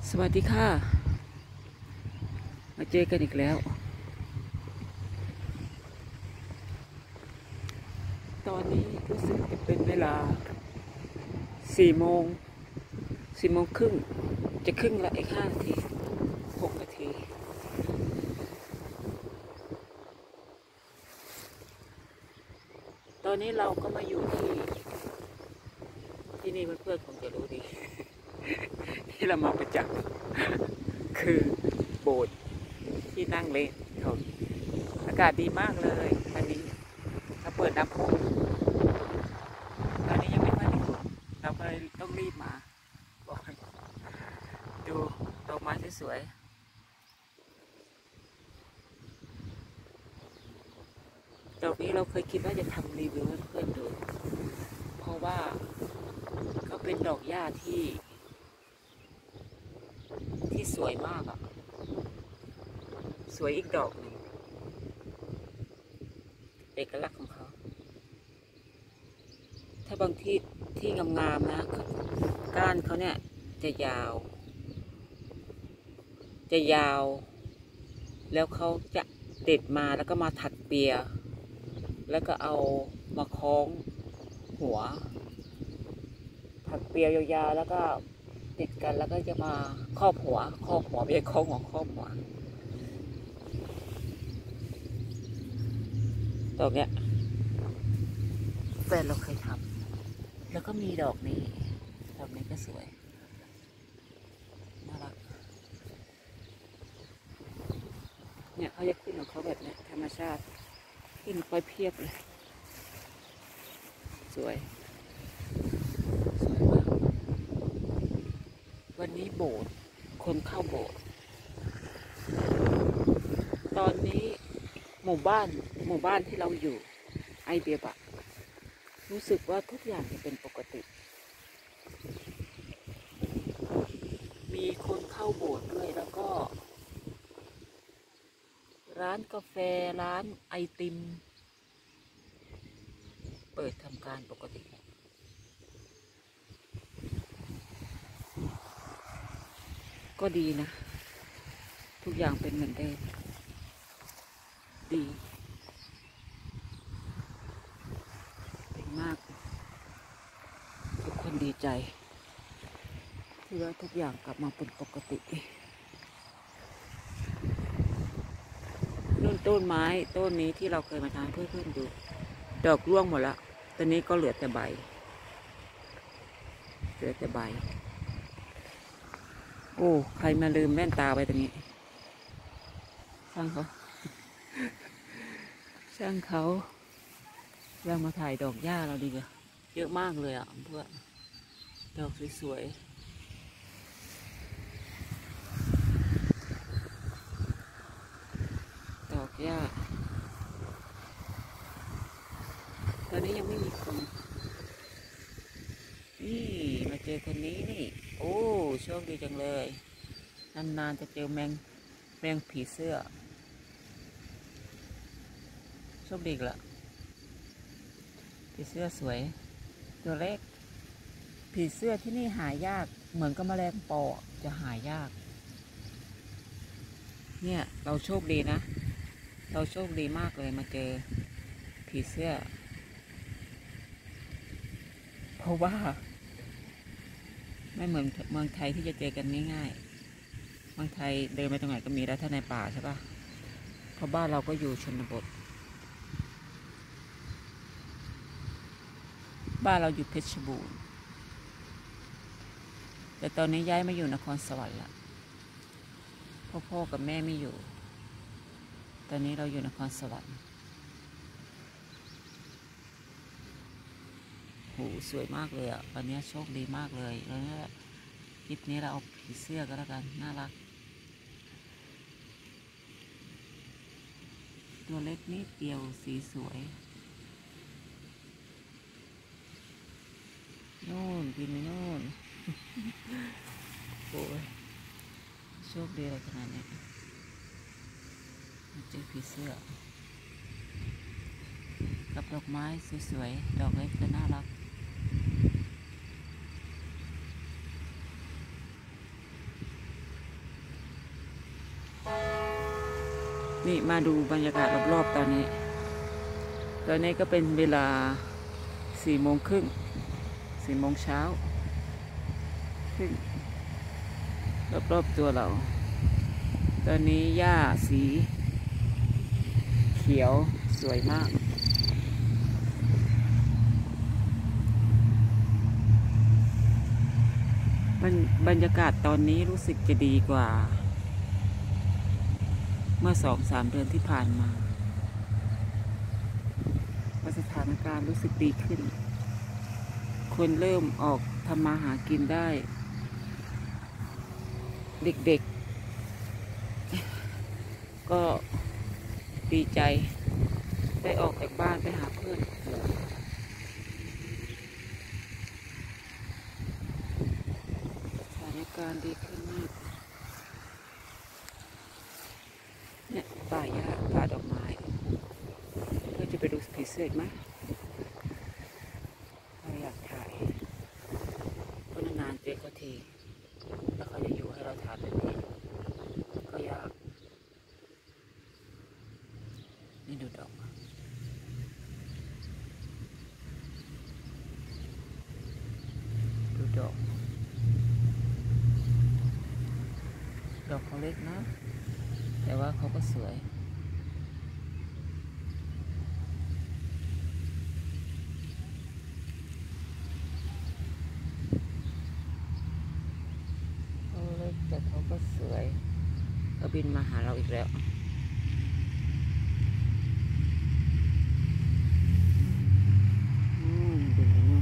สวัสดีค่ะมาเจอกันอีกแล้วตอนนี้รู้สึกจะเป็นเวลา4 โมงครึ่งจะครึ่งละอีก5 นาที6 นาทีตอนนี้เราก็มาอยู่ที่นี่เพื่อนๆคงจะรู้ดีที่เรามาประจำคือโบสถ์ที่นั่งเล่นเขาอากาศดีมากเลยวันนี้เราเปิดน้ำพุตอนนี้ยังไม่ค่อยได้เราก็เลยต้องรีบมาบอกดูดอกไม้สวยๆดอกนี้เราเคยคิดว่าจะทำรีวิวให้เพื่อนดูเพราะว่าก็เป็นดอกหญ้าที่สวยมากอะสวยอีกดอกหนึ่งเอกลักษณ์ของเขาถ้าบางที่งามๆนะก้านเขาเนี่ยจะยาวแล้วเขาจะเด็ดมาแล้วก็มาถักเปียแล้วก็เอามาคล้องหัวถักเปียยาวๆแล้วก็ติดกันแล้วก็จะมาครอบหัวไม่ใช่คล้องหัวครอบหัวดอกเนี้ยแฟนเราเคยทำแล้วก็มีดอกนี้ก็สวยน่ารักเนี่ยเขาจะขึ้นของเขาแบบนี้ธรรมชาติขึ้นไปเพียบเลยสวยมากวันนี้โบสถ์คนเข้าโบสถ์ตอนนี้หมู่บ้านที่เราอยู่ไอเบียบะรู้สึกว่าทุกอย่างจะเป็นปกติมีคนเข้าโบสถ์ด้วยแล้วก็ร้านกาแฟร้านไอติมเปิดทำการปกติก็ดีนะทุกอย่างเป็นเหมือนเดิมดีมากทุกคนดีใจที่ว่าทุกอย่างกลับมาเป็นปกตินู่นต้นไม้ต้นนี้ที่เราเคยมาทำเพื่อนๆดูดอกร่วงหมดแล้วตอนนี้ก็เหลือแต่ใบโอ้ใครมาลืมแว่นตาไปตรงนี้ช่างเขาเรามาถ่ายดอกหญ้าเราดีกว่าเยอะมากเลยอ่ะเพื่อนดอกสวยๆดอกหญ้าตอนนี้ยังไม่มีคนนี่มาเจอคนนี้นี่โอ้โชคดีจังเลยนานๆจะเจอแมงผีเสื้อโชคดีละผีเสื้อสวยตัวเล็กผีเสื้อที่นี่หายากเหมือนกับแมลงปอจะหายากเนี่ยเราโชคดีนะเราโชคดีมากเลยมาเจอผีเสื้อเพราะว่าไม่เหมือนเมืองไทยที่จะเจอกันง่ายๆเมืองไทยเดินไปตรงไหนก็มีแล้วถ้าในป่าใช่ปะเพราะบ้านเราก็อยู่ชนบทบ้านเราอยู่เพชรบูรณ์แต่ตอนนี้ย้ายมาอยู่นครสวรรค์ละพ่อกับแม่ไม่อยู่ตอนนี้เราอยู่นครสวรรค์โหสวยมากเลยอ่ะวันนี้โชคดีมากเลยแล้วคลิปนี้เราเอาผีเสื้อก็แล้วกันน่ารักตัวเล็กนิดเดียวสีสวยนู่นบินไปนู่นโอ้ยโชคดีอะไรขนาดนี้เจอผีเสื้อกับดอกไม้สวยๆดอกเล็กแต่น่ารักนี่มาดูบรรยากาศรอบๆตอนนี้ก็เป็นเวลา4:30 4 โมงเช้าซึ่งรอบๆตัวเราตอนนี้หญ้าสีเขียวสวยมากบรรยากาศตอนนี้รู้สึกจะดีกว่าเมื่อ2-3 เดือนที่ผ่านมาสถานการณ์รู้สึกดีขึ้นคนเริ่มออกทำมาหากินได้เด็กๆก็ดีใจได้ออกจากบ้านไปหาเพื่อนสถานการณ์ดีขึ้นมากเนี่ยป่าหญ้าป่าดอกไม้เพื่อจะไปดูผีเสื้ออีกไหมเราอยากถ่ายเพราะนานๆเจอเขาทีแล้วเขาจะอยู่ให้เราถ่ายแบบนี้ก็อยากนี่ดูดอกดอกเขาเล็กนะแต่ว่าเขาก็สวยเขาเล็กแต่เขาก็สวยเขาบินมาหาเราอีกแล้วบินไปนู่น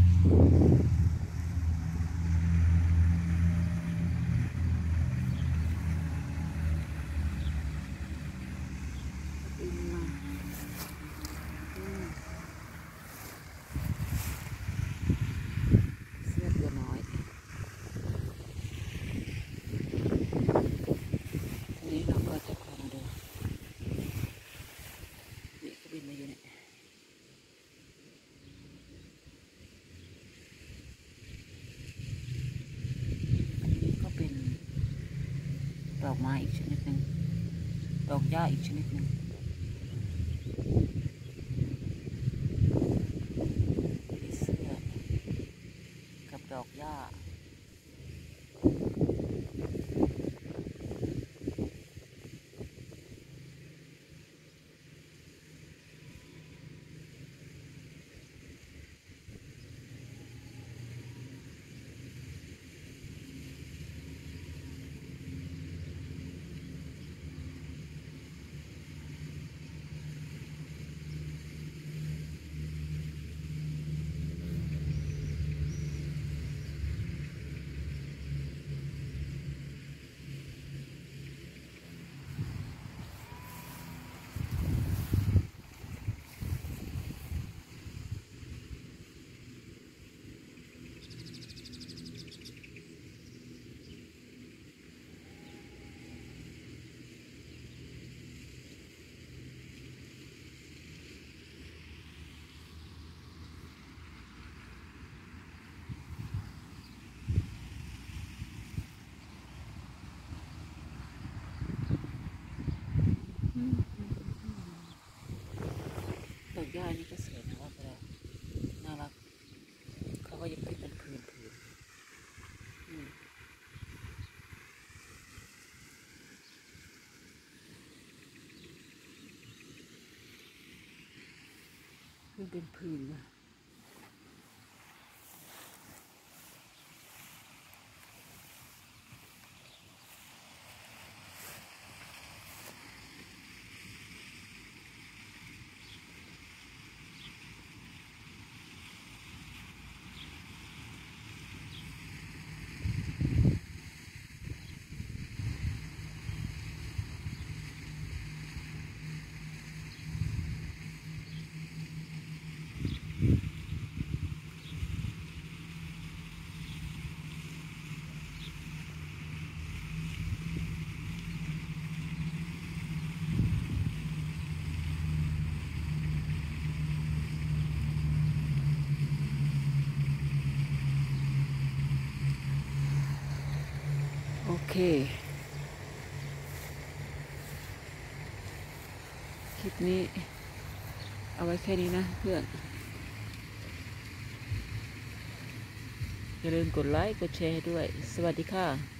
บินมาเสื้อตัวน้อยทีนี้เราก็จะคอยมาดูนี่ก็บินมาอยู่เนี่ยอันนี้ก็เป็นดอกไม้อีกชนิดหนึ่งดอกหญ้าอีกชนิดหนึ่งผีเสื้อกับดอกหญ้าดอกหญ้านี่ก็สวยนะว่าไปแล้วน่ารักเขาก็ยังขึ้นเป็นพื้นขึ้นเป็นพื้นนะโอเคคลิปนี้เอาไว้แค่นี้นะเพื่อนอย่าลืมกดไลค์กดแชร์ด้วยสวัสดีค่ะ